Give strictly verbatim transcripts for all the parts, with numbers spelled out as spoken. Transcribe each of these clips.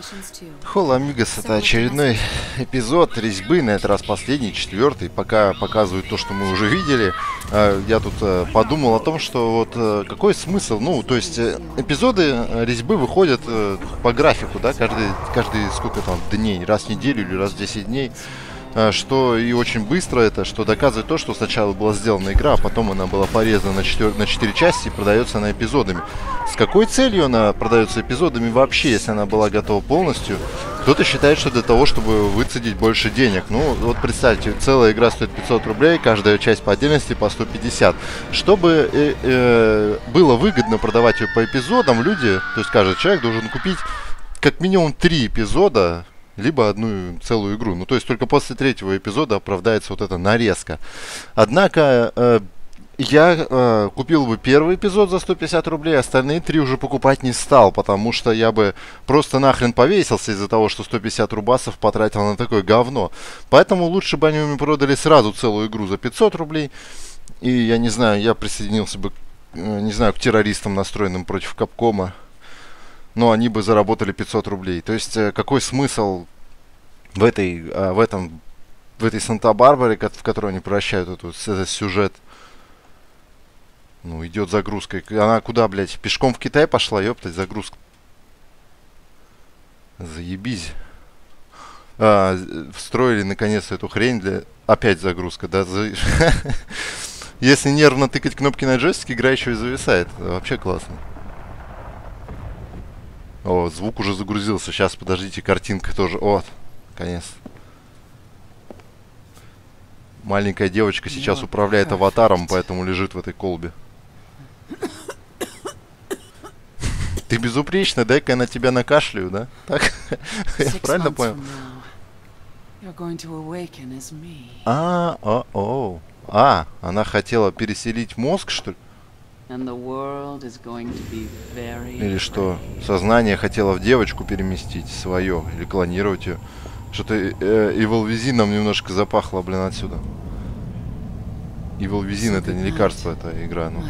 Холла Амигос — это очередной эпизод резьбы, на этот раз последний, четвертый. Пока показывают то, что мы уже видели, я тут подумал о том, что вот какой смысл, ну, то есть эпизоды резьбы выходят по графику, да, каждый, каждый сколько там дней, раз в неделю или раз в десять дней. Что и очень быстро это, что доказывает то, что сначала была сделана игра, а потом она была порезана на четыре, на четыре части и продается она эпизодами. С какой целью она продается эпизодами вообще, если она была готова полностью? Кто-то считает, что для того, чтобы выцедить больше денег. Ну, вот представьте, целая игра стоит пятьсот рублей, каждая часть по отдельности по сто пятьдесят. Чтобы э, э, было выгодно продавать ее по эпизодам, люди, то есть каждый человек должен купить как минимум три эпизода, либо одну целую игру. Ну, то есть только после третьего эпизода оправдается вот эта нарезка. Однако э, я э, купил бы первый эпизод за сто пятьдесят рублей, остальные три уже покупать не стал, потому что я бы просто нахрен повесился из-за того, что сто пятьдесят рубасов потратил на такое говно. Поэтому лучше бы они мне продали сразу целую игру за пятьсот рублей. И я не знаю, я присоединился бы, э, не знаю, к террористам, настроенным против Капкома. Но они бы заработали пятьсот рублей. То есть э, какой смысл в этой, э, в этом, в этой Санта-Барбаре, в которой они превращают эту, этот сюжет? Ну, идет загрузка. Она куда, блядь, пешком в Китай пошла, ёптать, загрузка. Заебись. А, встроили наконец эту хрень для... Опять загрузка, да? За... Если нервно тыкать кнопки на джойстике, игра еще и зависает. Вообще классно. О, звук уже загрузился. Сейчас, подождите, картинка тоже. Вот, конец. Маленькая девочка сейчас управляет аватаром, поэтому лежит в этой колбе. Ты безупречна, дай-ка я на тебя накашляю, да? Так? Я правильно понял? А, о, о. А, она хотела переселить мозг, что ли? Или что, сознание хотело в девочку переместить свое, или клонировать ее. Что-то э, Evil Within нам немножко запахло, блин, отсюда. Evil Within — это не лекарство, это игра, ну.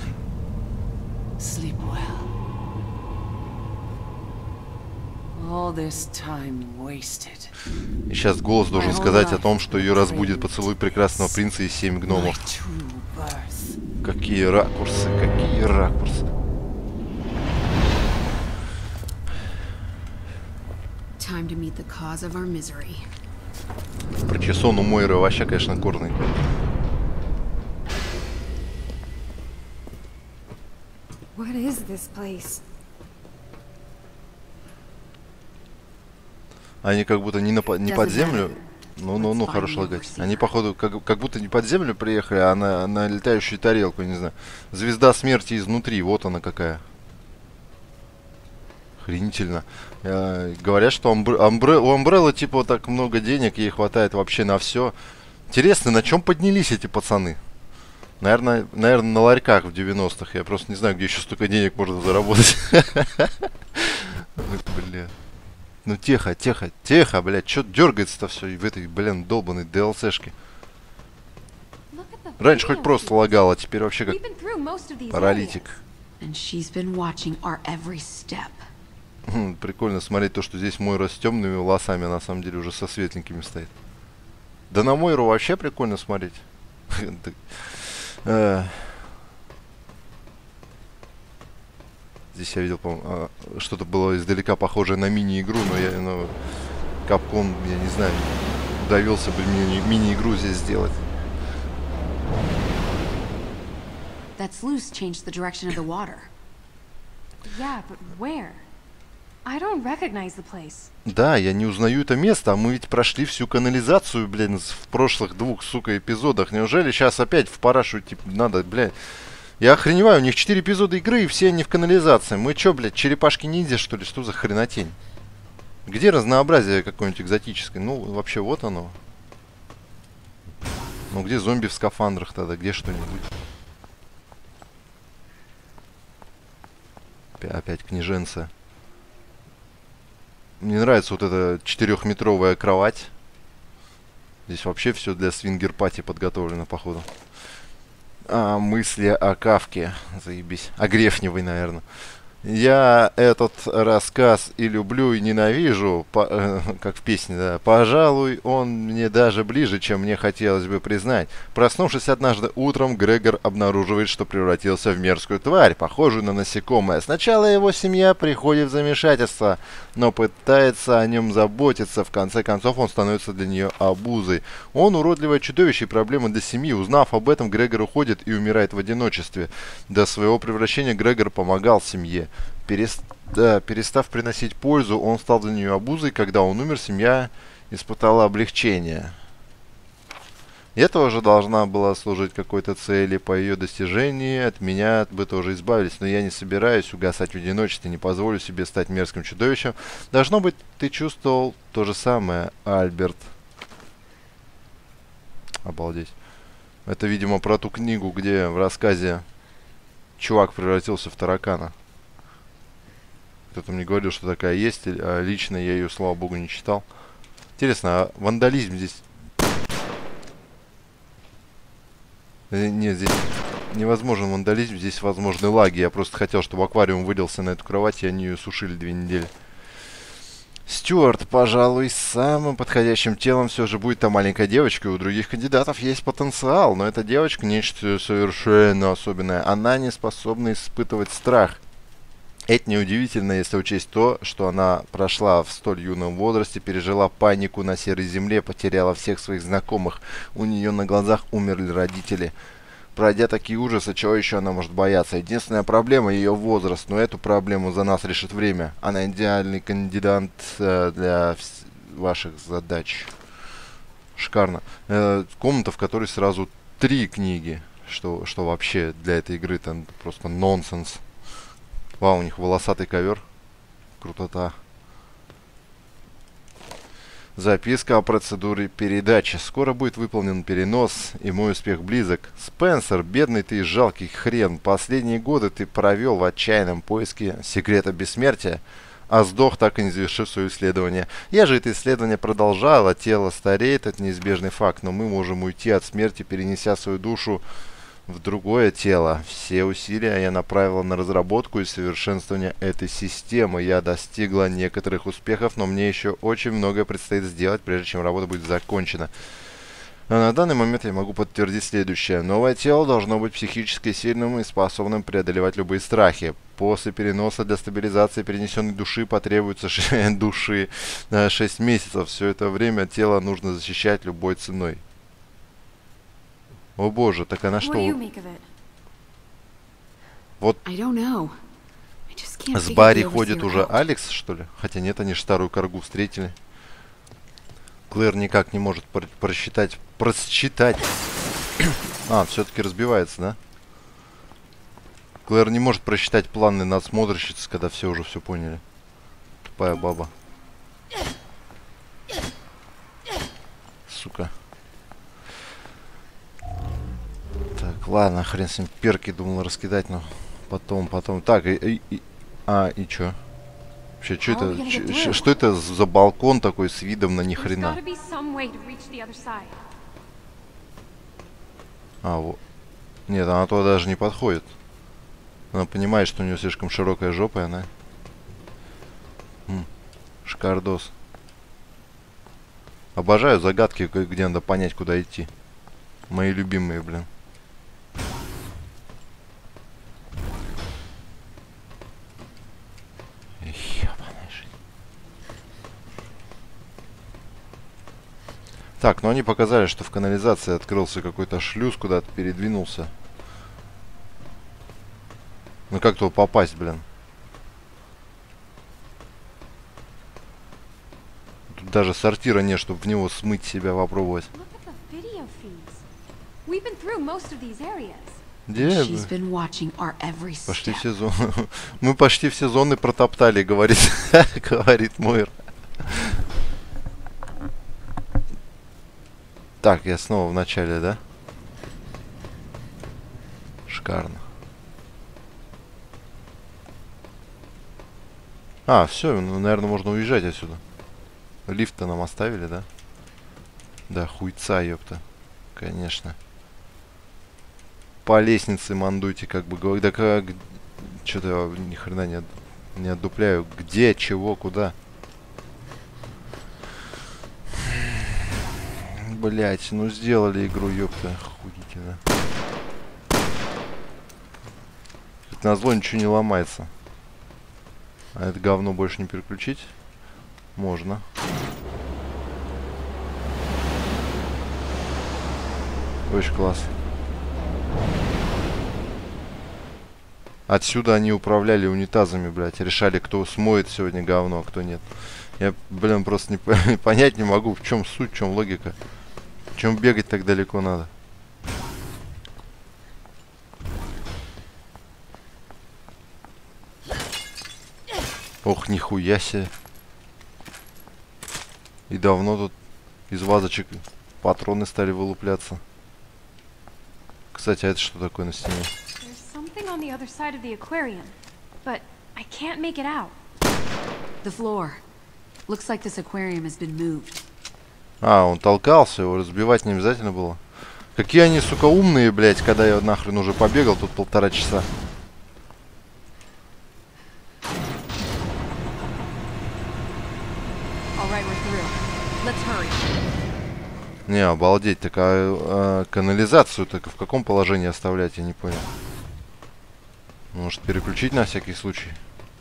И сейчас голос должен сказать о том, что ее разбудит поцелуй прекрасного принца и семь гномов. Какие ракурсы, какие ракурсы. Причесон у Мойры вообще, конечно, корный. Они как будто не, на, не под землю. Ну-ну-ну, хорош лагать. Они, походу, как, как будто не под землю приехали, а на, на летающую тарелку, не знаю. Звезда смерти изнутри, вот она какая. Охренительно. Э, говорят, что амбр, амбре, у Umbrella типа так много денег, ей хватает вообще на все. Интересно, на чем поднялись эти пацаны? Наверное, наверное, на ларьках в девяностых. Я просто не знаю, где еще столько денег можно заработать. Бля. Ну тихо, тихо, тихо, блядь, что дергается-то все в этой, блин, долбанной ди эл си-шке. Раньше хоть просто лагало, а теперь вообще как паралитик. Прикольно смотреть то, что здесь Мойра с темными волосами, а на самом деле уже со светленькими стоит. Да на Мойру вообще прикольно смотреть. Здесь я видел, по-моему, что-то было издалека похожее на мини-игру, но я, ну, Capcom, я не знаю, довелся бы мне мини-игру здесь сделать. That sluice changed the direction of the water. Yeah, but where? I don't recognize the place. Да, я не узнаю это место, а мы ведь прошли всю канализацию, блин, в прошлых двух, сука, эпизодах. Неужели сейчас опять в парашу, типа, надо, блядь? Я охреневаю, у них четыре эпизода игры, и все они в канализации. Мы чё, блядь, черепашки-ниндзя, что ли? Что за хренотень? Где разнообразие какое-нибудь экзотическое? Ну, вообще, вот оно. Ну, где зомби в скафандрах тогда? Где что-нибудь? Опять княженца. Мне нравится вот эта четырехметровая кровать. Здесь вообще все для свингер-пати подготовлено, походу. А, мысли о Кавке. Заебись. О Грефневой, наверное. Я этот рассказ и люблю, и ненавижу, по, э, как в песне, да. Пожалуй, он мне даже ближе, чем мне хотелось бы признать. Проснувшись однажды утром, Грегор обнаруживает, что превратился в мерзкую тварь, похожую на насекомое. Сначала его семья приходит в замешательство, но пытается о нем заботиться. В конце концов, он становится для нее обузой. Он уродливое чудовище и проблема для семьи. Узнав об этом, Грегор уходит и умирает в одиночестве. До своего превращения Грегор помогал семье. Перест... Да, перестав приносить пользу, он стал для нее обузой. Когда он умер, семья испытала облегчение. И это уже должна была служить какой-то цели. По ее достижении от меня бы тоже избавились. Но я не собираюсь угасать в одиночестве, не позволю себе стать мерзким чудовищем. Должно быть, ты чувствовал то же самое, Альберт. Обалдеть. Это, видимо, про ту книгу, где в рассказе чувак превратился в таракана. Кто-то мне говорил, что такая есть, а лично я ее, слава богу, не читал. Интересно, а вандализм здесь... Нет, здесь невозможен вандализм, здесь возможны лаги. Я просто хотел, чтобы аквариум вылился на эту кровать, и они ее сушили две недели. Стюарт, пожалуй, самым подходящим телом все же будет та маленькая девочка. У других кандидатов есть потенциал, но эта девочка нечто совершенно особенное. Она не способна испытывать страх. Это неудивительно, если учесть то, что она прошла в столь юном возрасте, пережила панику на серой земле, потеряла всех своих знакомых. У нее на глазах умерли родители. Пройдя такие ужасы, чего еще она может бояться? Единственная проблема — ее возраст, но эту проблему за нас решит время. Она идеальный кандидат э, для ваших задач. Шикарно. Э, комната, в которой сразу три книги, что, что вообще для этой игры там просто нонсенс. Вау, у них волосатый ковер. Крутота. Записка о процедуре передачи. Скоро будет выполнен перенос, и мой успех близок. Спенсер, бедный ты и жалкий хрен. Последние годы ты провел в отчаянном поиске секрета бессмертия, а сдох, так и не завершив свое исследование. Я же это исследование продолжал, а тело стареет, это неизбежный факт, но мы можем уйти от смерти, перенеся свою душу в другое тело. Все усилия я направила на разработку и совершенствование этой системы. Я достигла некоторых успехов, но мне еще очень многое предстоит сделать, прежде чем работа будет закончена. Но на данный момент я могу подтвердить следующее. Новое тело должно быть психически сильным и способным преодолевать любые страхи. После переноса для стабилизации перенесенной души потребуется души на шесть месяцев. Все это время тело нужно защищать любой ценой. О боже, так она что? Вот с Барри ходит уже Алекс, что ли? Хотя нет, они же старую коргу встретили. Клэр никак не может пр просчитать... Просчитать. А, все-таки разбивается, да? Клэр не может просчитать планы надсмотрщицы, когда все уже все поняли. Тупая баба. Сука. Так, ладно, хрен с ним, перки думал раскидать, но потом, потом. Так, и, и, и а, и чё? Вообще, что это, ч, что это за балкон такой с видом на ни хрена? А, вот. Нет, она туда даже не подходит. Она понимает, что у нее слишком широкая жопа, и она... М, шикардос. Обожаю загадки, где надо понять, куда идти. Мои любимые, блин. Так, ну они показали, что в канализации открылся какой-то шлюз, куда-то передвинулся. Ну как туда попасть, блин? Тут даже сортира нет, чтобы в него смыть себя, попробовать. Где? Почти все зоны. Мы почти все зоны протоптали, говорит, говорит Мойр. Так, я снова в начале, да? Шикарно. А, все, ну, наверное, можно уезжать отсюда. Лифт-то нам оставили, да? Да, хуйца, ёпта. Конечно. По лестнице мандуйте, как бы говорить. Да как... Что-то я ни хрена не, от... не отдупляю. Где, чего, куда? Блять, ну сделали игру, ёпта, охуительно. Хоть назло ничего не ломается. А это говно больше не переключить? Можно. Очень классно. Отсюда они управляли унитазами, блядь. Решали, кто смоет сегодня говно, а кто нет. Я, блин, просто не понять не могу, в чем суть, в чем логика. В чем бегать так далеко надо. Ох, нихуя себе. И давно тут из вазочек патроны стали вылупляться. Кстати, а это что такое на стене? On the other side of the aquarium, but I can't make it out. The floor. Looks like this aquarium has been moved. А, он толкался, его разбивать не обязательно было. Какие они, сука, умные, блядь, когда я нахрен уже побегал тут полтора часа. Alright, we're through. Let's hurry. Не, обалдеть, так а, а канализацию так в каком положении оставлять, я не понял. Может переключить на всякий случай.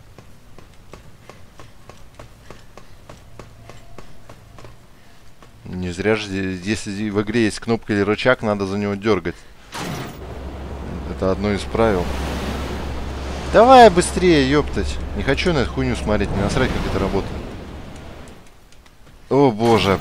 Не зря же, если в игре есть кнопка или рычаг, надо за него дергать. Это одно из правил. Давай быстрее, ёптать. Не хочу на эту хуйню смотреть, не насрать, как это работает. О боже.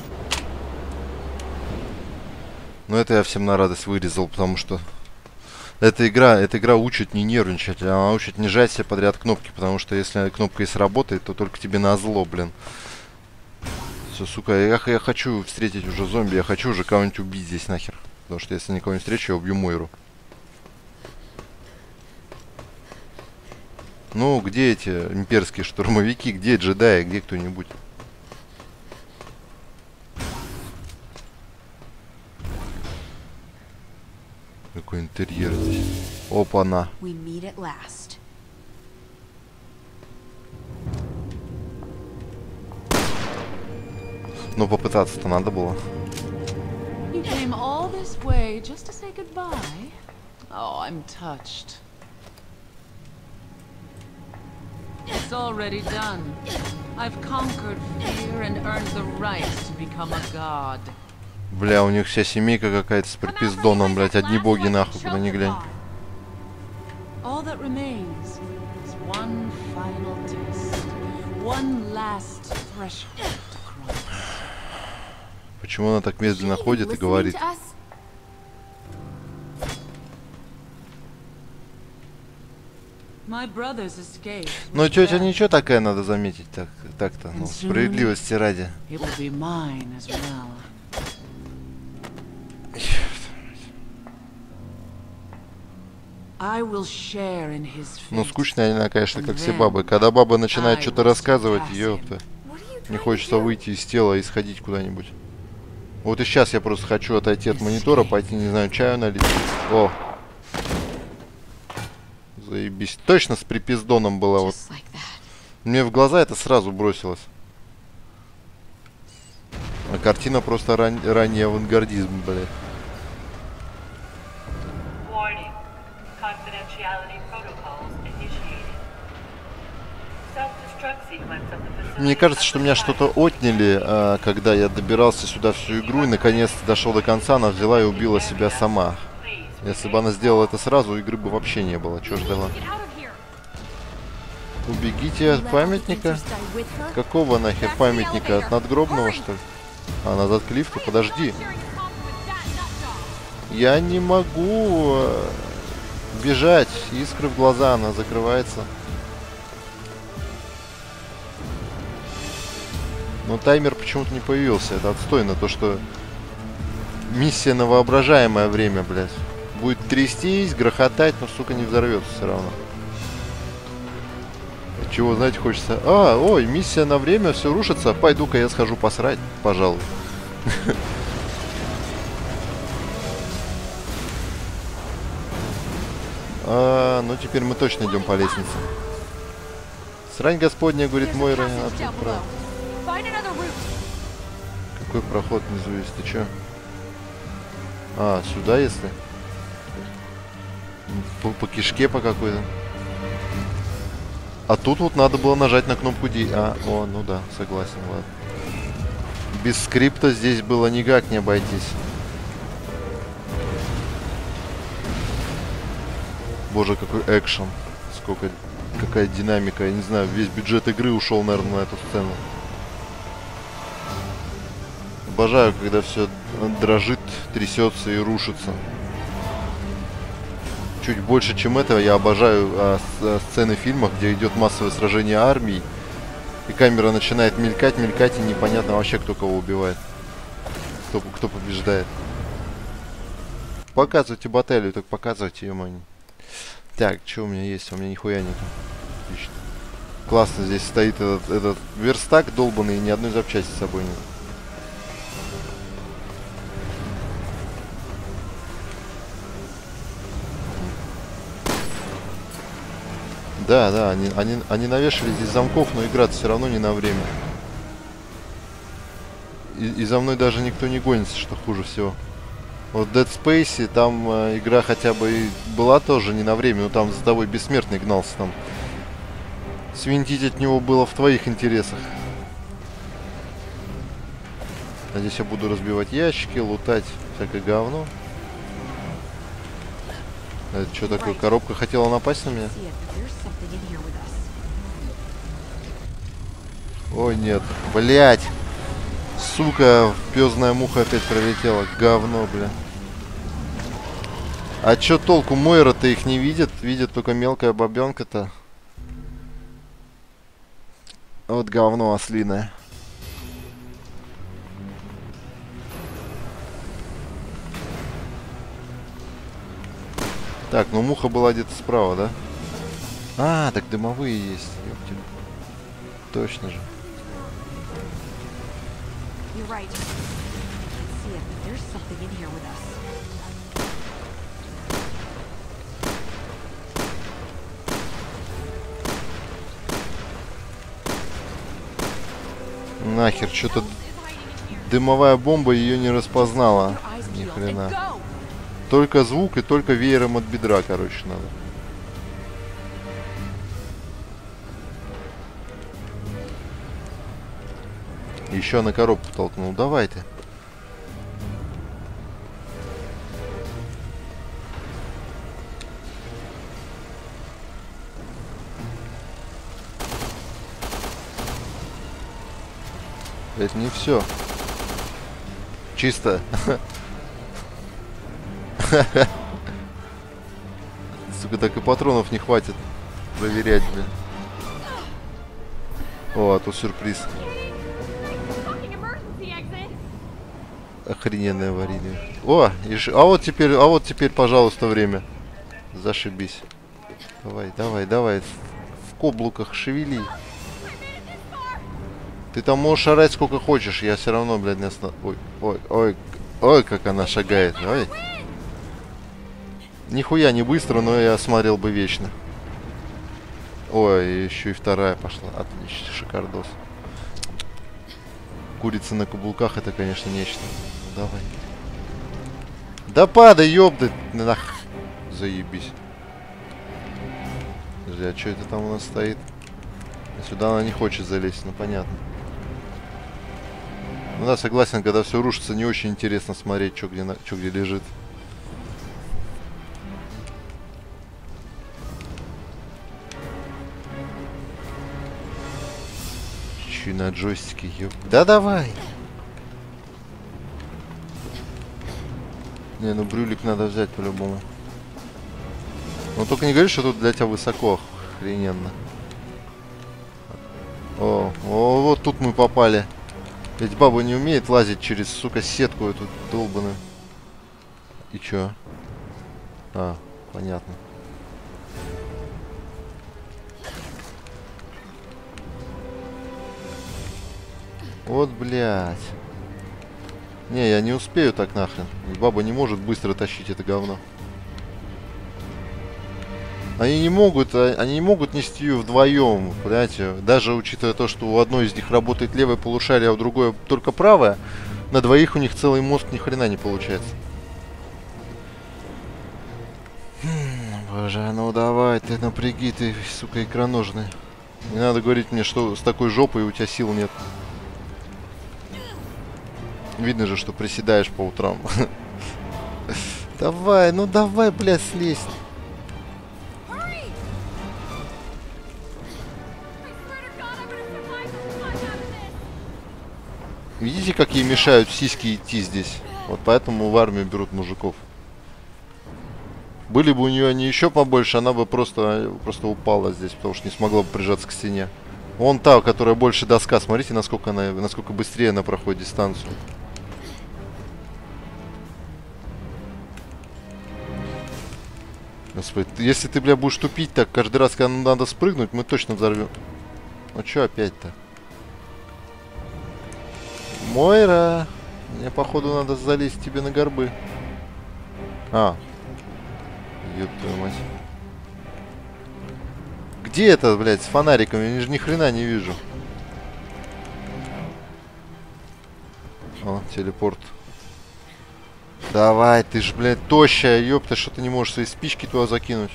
Ну это я всем на радость вырезал, потому что Эта игра, эта игра учит не нервничать, она учит не жать себе подряд кнопки, потому что если кнопка и сработает, то только тебе назло, блин. Все, сука, я, я хочу встретить уже зомби, я хочу уже кого-нибудь убить здесь нахер. Потому что если никого не встречу, я убью Мойру. Ну, где эти имперские штурмовики, где джедаи, где кто-нибудь? Какой интерьер здесь. Опа-на. Ну, попытаться-то надо было. You came all this way just to say goodbye? Oh, I'm touched. It's already done. I've conquered fear and earned the right to become a god. Бля, у них вся семейка какая-то с припиздоном, блять, одни боги нахуй, куда ни глянь. All that remains is one final test. One last threshold to cross. Почему она так медленно ходит и говорит? Ну, тетя ничего такая, надо заметить, так, так-то, ну, справедливости ради. Ну, скучная она, конечно, как все бабы. Когда баба начинает что-то рассказывать, ёпта, не хочется выйти из тела и сходить куда-нибудь. Вот и сейчас я просто хочу отойти от монитора, пойти, не знаю, чаю налить. О! Заебись. Точно с припиздоном была вот. Мне в глаза это сразу бросилось. А картина просто ран ранний авангардизм, блядь. Мне кажется, что меня что-то отняли, а, когда я добирался сюда всю игру и наконец-то дошел до конца, она взяла и убила себя сама. Если бы она сделала это сразу, игры бы вообще не было. Чё ждала? Убегите от памятника? Какого нахер памятника? От надгробного, что ли? А, назад к лифту? Подожди. Я не могу бежать. Искры в глаза, она закрывается. Но таймер почему-то не появился. Это отстойно. То, что миссия на воображаемое время, блядь. Будет трястись, грохотать, но, сука, не взорвется все равно. Чего, знаете, хочется... А, ой, миссия на время, все рушится. Пойду-ка я схожу посрать, пожалуй. А, ну теперь мы точно идем по лестнице. Срань Господня, говорит Мойра. А тут про... Какой проход внизу есть? Ты чё? А, сюда если? По, по кишке по какой-то. А тут вот надо было нажать на кнопку D. А, о, ну да, согласен, ладно. Без скрипта здесь было никак не обойтись. Боже, какой экшен. Сколько... Какая динамика. Я не знаю, весь бюджет игры ушел, наверное, на эту сцену. Обожаю, когда все дрожит, трясется и рушится. Чуть больше, чем этого, я обожаю а, с, а, сцены в фильмах, где идет массовое сражение армий. И камера начинает мелькать, мелькать, и непонятно вообще, кто кого убивает. Кто, кто побеждает. Показывайте баталию, так показывайте ее, мани. Так, что у меня есть? У меня нихуя нету. Отлично. Классно, здесь стоит этот, этот верстак долбанный, и ни одной запчасти с собой нет. Да, да, они, они, они навешали здесь замков, но играть все равно не на время. И, и за мной даже никто не гонится, что хуже всего. Вот в Dead Space там э, игра хотя бы и была тоже не на время, но там за тобой бессмертный гнался, там свинтить от него было в твоих интересах. А здесь я буду разбивать ящики, лутать всякое говно. Это что такое? Коробка хотела напасть на меня? Ой, нет. Блять. Сука, пёзная муха опять пролетела. Говно, бля. А чё толку? Мойра-то их не видит. Видит только мелкая бабёнка-то. Вот говно ослиное. Так, ну муха была где-то справа, да? А, так дымовые есть. Ёптель. Точно же. Нахер, что-то дымовая бомба ее не распознала. Ни хрена. Только звук и только веером от бедра, короче, надо. Еще на коробку толкнул. Давай ты. Это не все. Чисто. Сука, так и патронов не хватит проверять, блин. О, а тут сюрприз. Охрененное аварийное. О, и ш... а вот теперь, а вот теперь, пожалуйста, время. Зашибись. Давай, давай, давай. В каблуках шевели. Ты там можешь орать сколько хочешь, я все равно, блядь, не останов... Ой, ой, ой, ой, как она шагает. Ой. Нихуя не быстро, но я смотрел бы вечно. Ой, еще и вторая пошла. Отлично, шикардос. Курица на каблуках, это, конечно, нечто. Давай. Да падай, ёбды. Нах. Заебись. Подожди, а что это там у нас стоит? Сюда она не хочет залезть, ну понятно. Ну да, согласен, когда все рушится, не очень интересно смотреть, что где, на... что где лежит. Еще и на джойстике, ёб. Да давай! Не, ну брюлик надо взять по-любому. Ну только не говори, что тут для тебя высоко. Охрененно. О, о, вот тут мы попали. Ведь баба не умеет лазить через, сука, сетку эту долбаную. И чё? А, понятно. Вот, блядь. Не, я не успею так нахрен. И баба не может быстро тащить это говно. Они не могут, они не могут нести ее вдвоем, понимаете? Даже учитывая то, что у одной из них работает левое полушарие, а у другой только правое, на двоих у них целый мозг ни хрена не получается. Боже, ну давай, ты напряги, ты, сука, икроножный. Не надо говорить мне, что с такой жопой у тебя сил нет. Видно же, что приседаешь по утрам. Давай, ну давай, блядь, слезь. Видите, как ей мешают сиськи идти здесь? Вот поэтому в армию берут мужиков. Были бы у нее они еще побольше, она бы просто, просто упала здесь, потому что не смогла бы прижаться к стене. Вон та, которая больше доска, смотрите, насколько она, насколько быстрее она проходит дистанцию. Господи, если ты, бля, будешь тупить так, каждый раз, когда надо спрыгнуть, мы точно взорвем. Ну чё опять-то? Мойра, мне походу надо залезть тебе на горбы. А, ёб твою мать. Где это, блядь, с фонариком? Я ни, ни хрена не вижу. О, телепорт. Давай, ты ж, блядь, тощая, ёпта, что ты не можешь свои спички туда закинуть.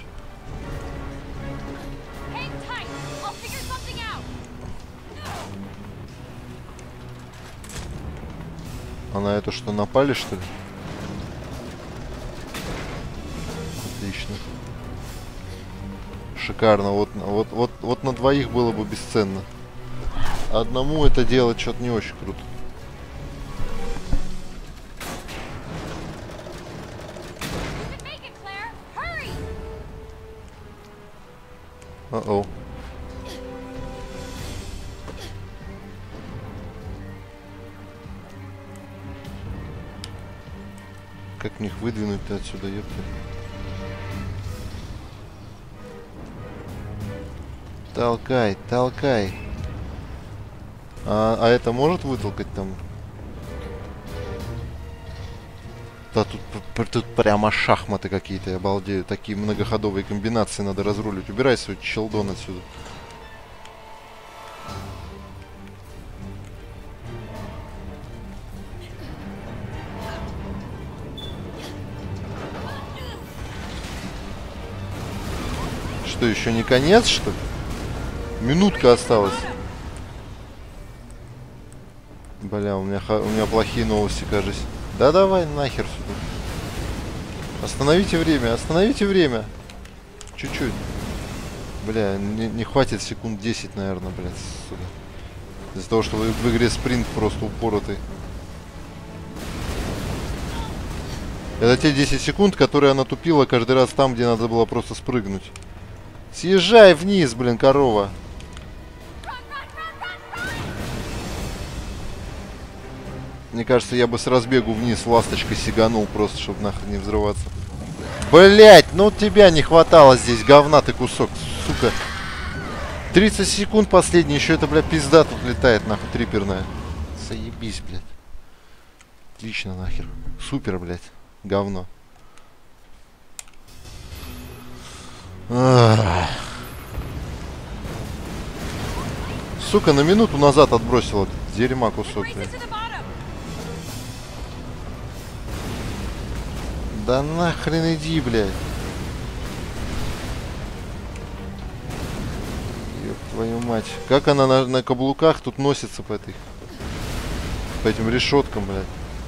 А на это что, напали, что ли? Отлично. Шикарно. Вот, вот, вот, вот на двоих было бы бесценно. Одному это делать что-то не очень круто. О-о. Как них выдвинуть-то отсюда, ёпта? Толкай, толкай. А, а это может вытолкать там? Да тут, тут прямо шахматы какие-то, я обалдею. Такие многоходовые комбинации надо разрулить. Убирай свой челдон отсюда. Что, еще не конец, что ли? Минутка осталась. Бля, у меня, у меня плохие новости, кажется. Да давай нахер сюда. Остановите время, остановите время. Чуть-чуть. Бля, не, не хватит секунд десять, наверное, блядь, сука. Из-за того, что в, в игре спринт просто упоротый. Это те десять секунд, которые она тупила каждый раз там, где надо было просто спрыгнуть. Съезжай вниз, блин, корова. Мне кажется, я бы с разбегу вниз ласточкой сиганул просто, чтобы нахрен не взрываться. Блять, ну тебя не хватало здесь, говна ты кусок, сука. тридцать секунд последний, еще это, бля, пизда тут летает, нахуй, триперная. Заебись, блядь. Отлично, нахер. Супер, блядь. Говно. Ах. Сука, на минуту назад отбросила дерьма кусок, блядь. Да нахрен иди, блядь. Ёб твою мать. Как она на, на каблуках тут носится по этой... По этим решеткам, блядь.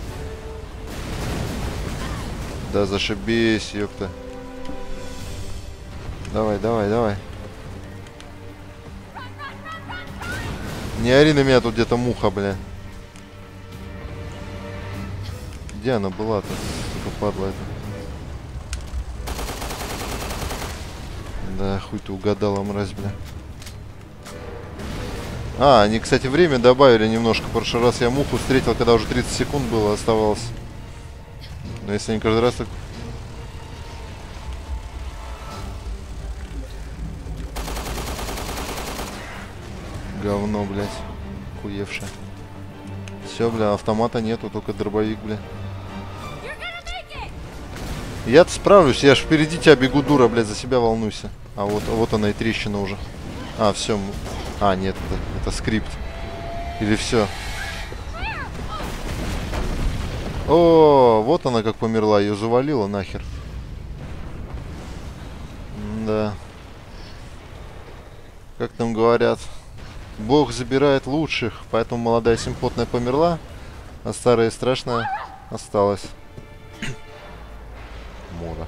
Да зашибись, ёпта. Давай, давай, давай. Не ори на меня, тут где-то муха, бля. Где она была-то? Сука, падла это. Да, хуй ты угадала, мразь, бля. А, они, кстати, время добавили немножко. В прошлый раз я муху встретил, когда уже тридцать секунд было, оставалось. Но если они каждый раз так... Говно, блядь. Хуевшее. Все, бля, автомата нету, только дробовик, бля. Я-то справлюсь, я ж впереди тебя бегу, дура, блядь, за себя волнуйся. А вот, вот она и трещина уже. А, все. А, нет, это, это скрипт. Или все. О, вот она как померла. Ее завалило нахер. Да. Как там говорят, Бог забирает лучших. Поэтому молодая симпотная померла, а старая и страшная осталась. Мора.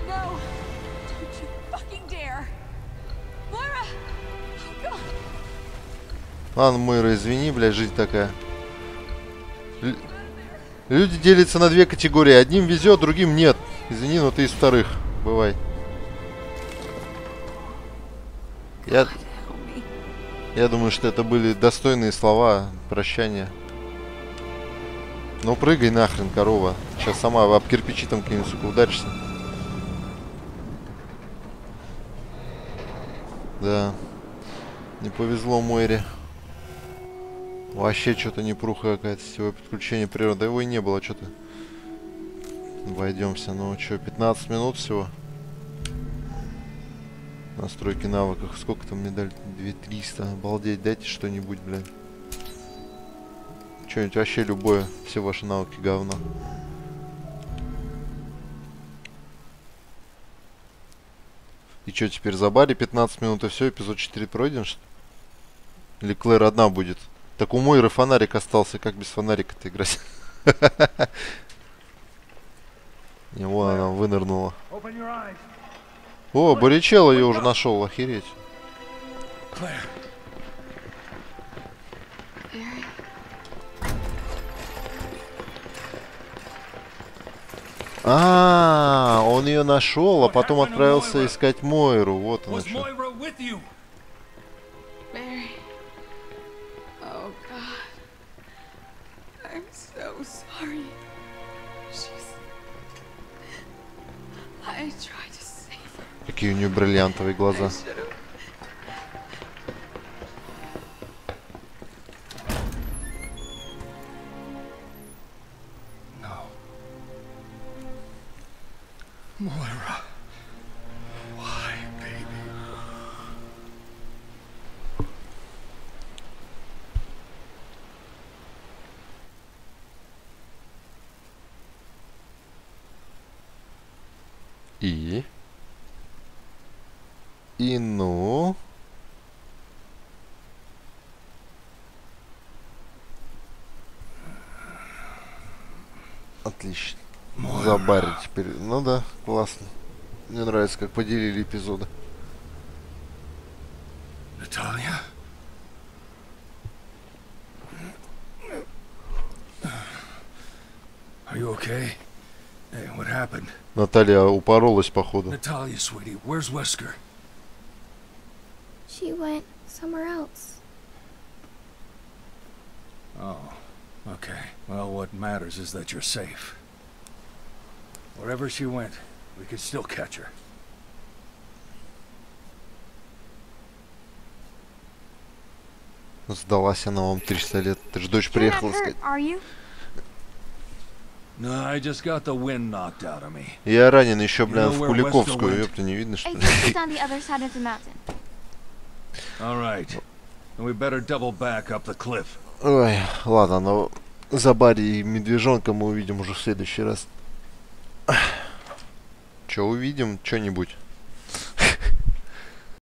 Ладно, Мойра, извини, блядь, жизнь такая. Л Люди делятся на две категории. Одним везет, другим нет. Извини, но ты из вторых. Бывай. Я... Я думаю, что это были достойные слова прощания. Ну прыгай нахрен, корова. Сейчас сама об кирпичи там какие-нибудь, сука, ударишься. Да. Не повезло Мойре. Вообще что-то непруха какая-то, сетевое подключение природы. Да его и не было, что-то. Обойдемся. Ну что, пятнадцать минут всего. Настройки навыков. Сколько там мне дали? две триста. Обалдеть, дайте что-нибудь, блядь. Что-нибудь вообще любое. Все ваши навыки говно. И что, теперь забари пятнадцать минут и все, эпизод четыре пройден, что ли? Или Клэр одна будет? Так у Мойры фонарик остался, как без фонарика-то играть? Не, вон она вынырнула. О, Боричелло ее уже нашел, охереть. А, он ее нашел, а потом отправился искать Мойру. Вот она что. Какие у нее бриллиантовые глаза. Moira. Why, baby? И? И ну? Отлично. Забарить теперь. Ну да, классно. Мне нравится, как поделили эпизоды. Natalia? Are you okay? Hey, what happened? Наталья упоролась, походу. Natalia, sweetie, where's Wesker? She went somewhere else. Oh, okay. Well, what matters is that you're safe. Wherever she went, we could still catch her. Сдалась она вам триста лет. Ты ж дочь приехала сказать. No, I just got the wind knocked out of me. Я ранен еще, блин, в Куликовскую. Ёпта, не видно, что ли? All right. We better double back up the cliff. Ой, ладно, но за Барри и медвежонка мы увидим уже в следующий раз. Че увидим? Что-нибудь.